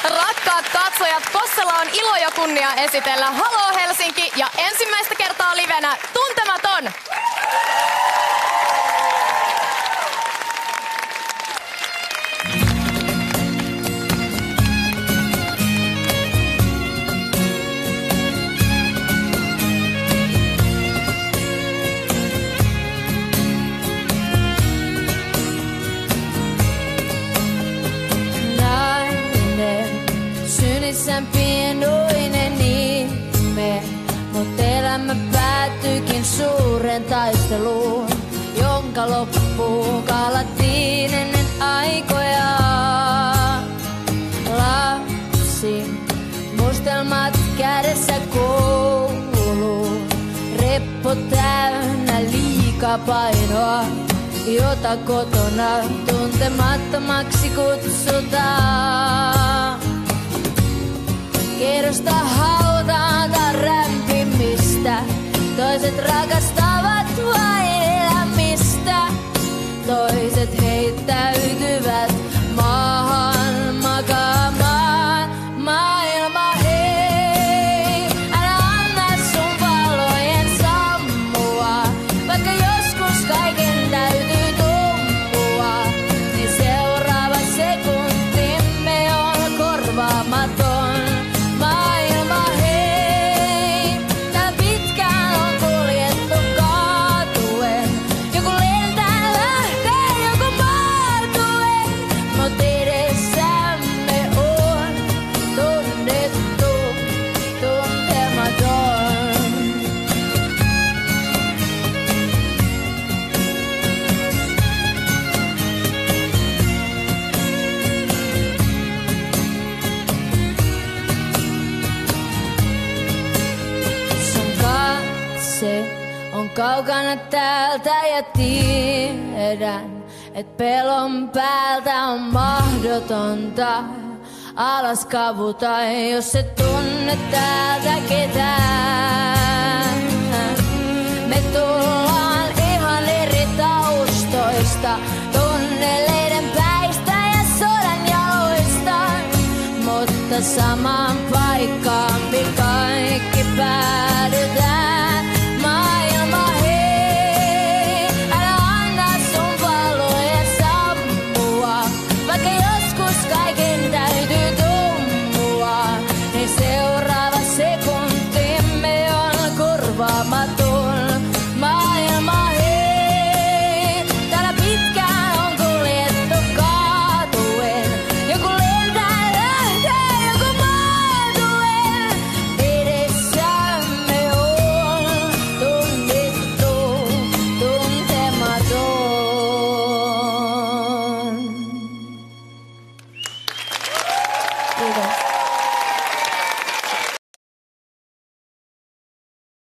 Rakkaat katsojat, Kossalla on ilo ja kunnia esitellä Haloo Helsinki ja ensimmäistä kertaa livenä Tuntematon! Synissään pienoinen ihme, mut elämä päättyykin suuren taisteluun, jonka loppuun kalattiin ennen aikoja. Lapsi, muistelmat kädessä kouluun, reppo täynnä liikaa painoa, jota kotona tuntemattomaksi kutsutaan. Kerrosta hautaata rämpimistä, toiset rakastavat vain elämistä, toiset heittäytyvät maahan makaamaan. Maailma hei, älä anna sun valojen sammua, vaikka joskus kaiken täytyy tumpua, niin seuraava sekuntimme on korvaamaton. On kaukana täältä ja tiedän, et pelon päältä on mahdotonta alas kavuta, jos et tunne täältä ketään. Me tullaan ihan eri taustoista, tunneleiden päistä ja sodan jaloista, mutta samaan paikkaan me kaikki pääsemme.